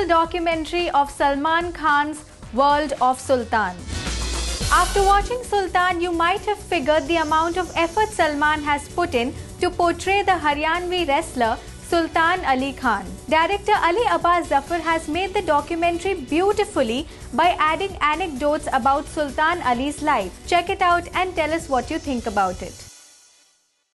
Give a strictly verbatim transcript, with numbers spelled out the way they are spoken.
documentary of Salman Khan's World of Sultan. After watching Sultan, you might have figured the amount of effort Salman has put in to portray the Haryanvi wrestler Sultan Ali Khan. Director Ali Abbas Zafar has made the documentary beautifully by adding anecdotes about Sultan Ali's life. Check it out and tell us what you think about it.